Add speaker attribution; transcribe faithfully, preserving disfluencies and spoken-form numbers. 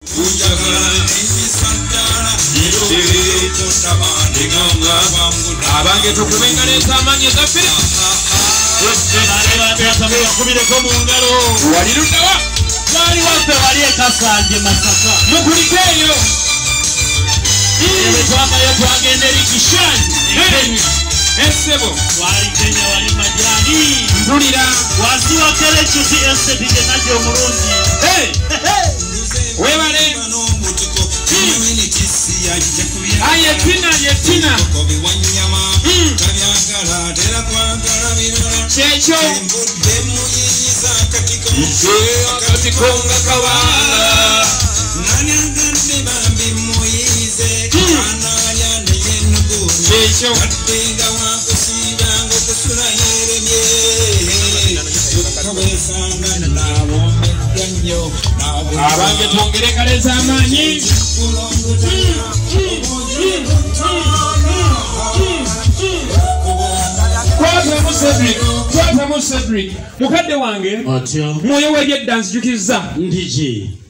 Speaker 1: abange tukubengaleza amanyi gaffe wali luddawa
Speaker 2: wali waffe wali ekasanje Masaka
Speaker 1: mukulikeeyo
Speaker 2: twakayo twagenda eri Kishani
Speaker 1: essebo
Speaker 2: wali Kenya wali majani
Speaker 1: mpulira
Speaker 2: wansi wa Kelechuti estate genaje omulungi
Speaker 1: webale aye tina ye tina kyekyo akatikonga kabala kyekyo abange twongere kaleza amanyi kwatamu Cedric kwatamu Cedric mukadde wange
Speaker 2: otyo
Speaker 1: mwoyo w'ebyedda nzijukiza
Speaker 2: ndiki